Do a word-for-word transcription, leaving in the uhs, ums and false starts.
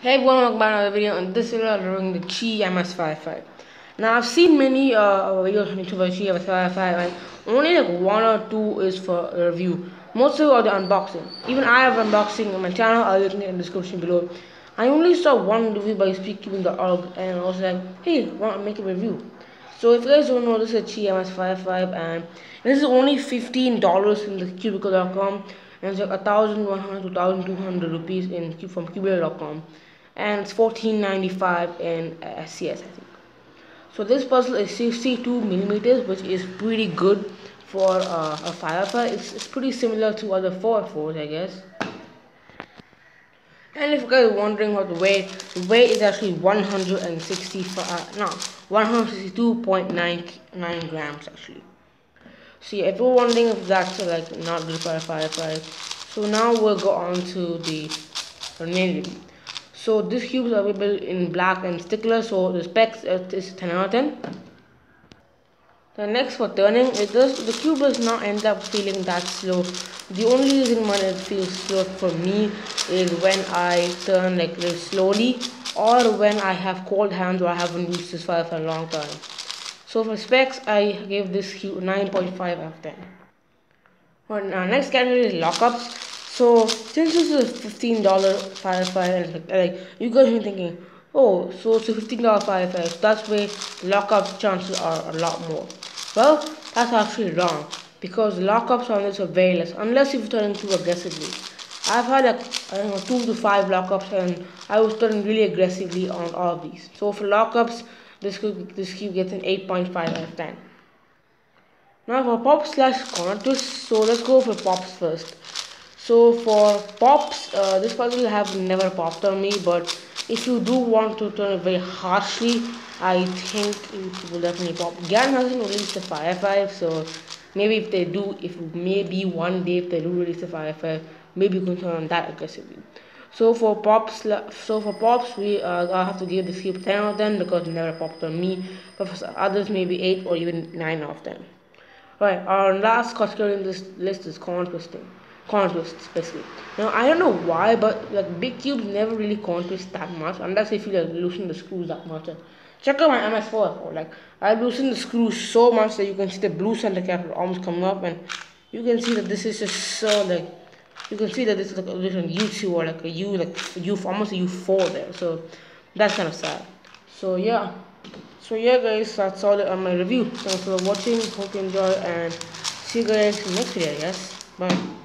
Hey everyone, welcome back to another video. And this video I'm reviewing the Qiyi M S fifty-five. Now I've seen many uh, videos on YouTube about Qiyi M S fifty-five, and only like one or two is for a review. Most of it are the unboxing. Even I have unboxing on my channel. I'll link it in the description below. I only saw one review by speaking dot org, and I was like, hey, why not make a review? So if you guys don't know, this is a Qiyi M S fifty-five, and this is only fifteen dollars in the cubicle dot com, and it's like one thousand one hundred to one thousand two hundred rupees in from cubicle dot com, and it's fourteen ninety-five in uh, S C S, I think. So this puzzle is sixty-two millimeters, which is pretty good for uh, a firefight. It's, it's pretty similar to other four by fours, I guess. And if you guys are wondering what the weight, the weight is actually one hundred sixty-five, uh, no, one hundred sixty-two point nine nine grams actually. So yeah, if you're wondering if that's uh, like not good for a firefight, so now we'll go on to the, the main review. So this cube is available in black and stickler, so the specs is ten out of ten. The next for turning, it does, the cube does not end up feeling that slow. The only reason why it feels slow for me is when I turn like really slowly, or when I have cold hands or I haven't used this file for a long time. So for specs, I gave this cube nine point five out of ten. Alright, now next category is lockups. So since this is a fifteen dollar firefight, like, like you guys are thinking, oh, so it's a fifteen dollar firefight, so that's why lockup chances are a lot more. Well, that's actually wrong, because lockups on this are very less, unless if you're turning too aggressively. I've had like, I don't know, two to five lockups, and I was turning really aggressively on all of these. So for lockups, this cube, this cube gets an eight point five out of ten. Now for pops slash Cornertwists, so let's go for pops first. So for pops, uh, this puzzle have never popped on me, but if you do want to turn it very harshly, I think it will definitely pop. Gan hasn't released the firefight, so maybe if they do, if maybe one day if they do release the firefight, maybe you can turn on that aggressively. So for pops, so for pops, we uh, I have to give this cube ten out of ten because it never popped on me, but for others maybe eight or even nine out of ten. Alright, our last category in this list is corner twisting. Corner twists, basically. Now I don't know why, but like big cubes never really corner twist that much unless if you like loosen the screws that much. And check out my M S four by four. Like I loosen the screws so much that you can see the blue center cap almost coming up, and you can see that this is just so like you can see that this is like a little U two or like a U like U almost a U four there. So that's kind of sad. So yeah. So yeah guys, that's all on my review. Thanks for watching. Hope you enjoy, and see you guys in the next video, I guess. Bye.